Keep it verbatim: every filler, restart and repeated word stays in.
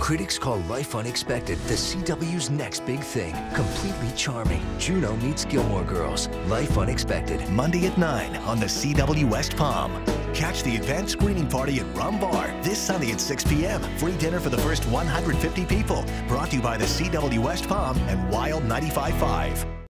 Critics call Life Unexpected the C W's next big thing. Completely charming. Juno meets Gilmore Girls. Life Unexpected. Monday at nine on the C W West Palm. Catch the advanced screening party at Rum Bar this Sunday at six p m Free dinner for the first one hundred fifty people. Brought to you by the C W West Palm and Wild ninety-five point five.